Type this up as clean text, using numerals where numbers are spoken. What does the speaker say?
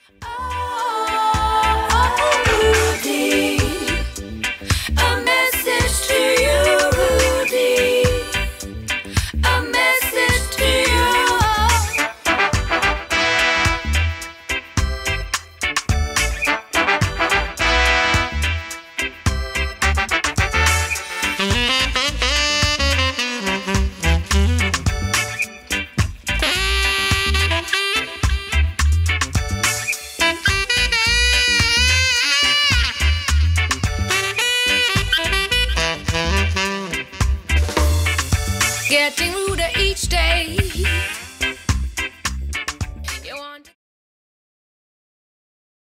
Rudy, a message to you, Rudy, a message to you. Getting ruder each day.